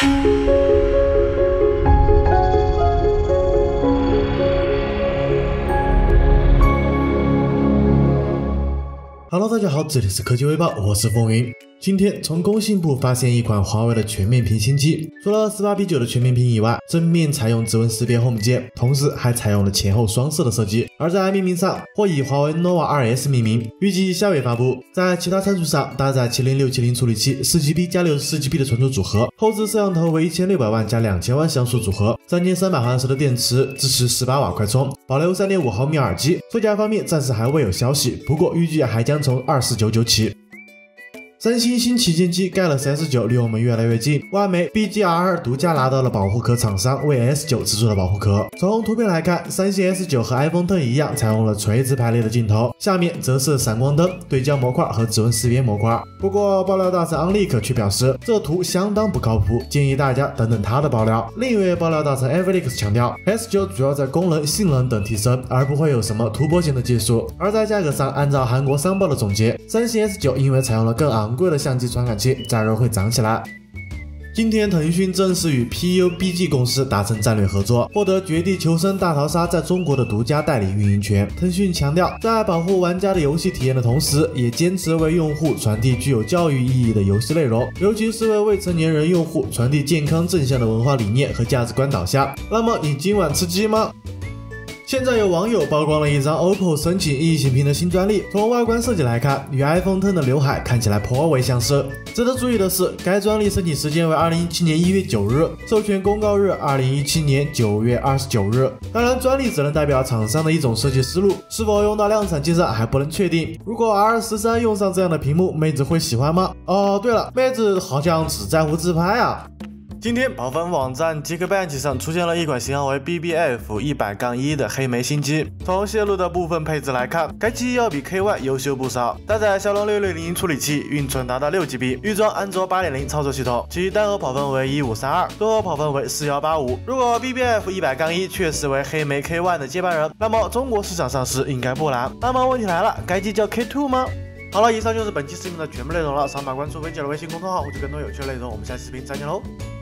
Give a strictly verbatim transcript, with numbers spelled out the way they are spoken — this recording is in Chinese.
Hello， 大家好，这里是科技微报，我是风云。今天从工信部发现一款华为的全面屏新机，除了十八比九的全面屏以外，正面采用指纹识别 Home 键，同时还采用了前后双色的设计。而在命名上或以华为 nova 二 S 命名，预计下月发布。在其他参数上，搭载七零六七零处理器， 四 G B 加 六十四 G B 的存储组合，后置摄像头为一千六百万加两千万像素组合，三千三百毫安时的电池，支持十八瓦快充，保留 三点五毫米耳机。售价方面暂时还未有消息，不过预计还将从二四九九起。三星新旗舰机 Galaxy S 九离我们越来越近，外媒 B G R 独家拿到了保护壳厂商为 S 九制作的保护壳。从图片来看，三星 S 九和 iPhone X 一样，采用了垂直排列的镜头，下面则是闪光灯、对焦模块和指纹识别模块。不过，爆料大神 OnLeak 却表示，这图相当不靠谱，建议大家等等他的爆料。另一位爆料大神 Everlix 强调 ，S 九主要在功能、性能等提升，而不会有什么突破性的技术。而在价格上，按照韩国商报的总结，三星 S 九因为采用了更昂贵的相机传感器，价格会涨起来。今天，腾讯正式与 P U B G 公司达成战略合作，获得《绝地求生：大逃杀》在中国的独家代理运营权。腾讯强调，在保护玩家的游戏体验的同时，也坚持为用户传递具有教育意义的游戏内容，尤其是为未成年人用户传递健康正向的文化理念和价值观导向。那么，你今晚吃鸡吗？现在有网友曝光了一张 O P P O 申请异形屏的新专利，从外观设计来看，与 iPhone X 的刘海看起来颇为相似。值得注意的是，该专利申请时间为二零一七年一月九日，授权公告日二零一七年九月二十九日。当然，专利只能代表厂商的一种设计思路，是否用到量产机上还不能确定。如果 R 十三 用上这样的屏幕，妹子会喜欢吗？哦，对了，妹子好像只在乎自拍啊。今天，爆粉网站 Geekbench 上出现了一款型号为 B B F 一百杠一 的黑莓新机。从泄露的部分配置来看，该机要比 K Y 优秀不少，搭载骁龙六六零处理器，运存达到 六 G B， 预装安卓 八点零 操作系统，其单核跑分为一五三二，多核跑分为四一八五。如果 B B F 一百杠一 确实为黑莓 K Y 的接班人，那么中国市场上市应该不难。那么问题来了，该机叫 K 二 吗？好了，以上就是本期视频的全部内容了。扫码关注微姐的微信公众号，获取更多有趣的内容。我们下期视频再见喽！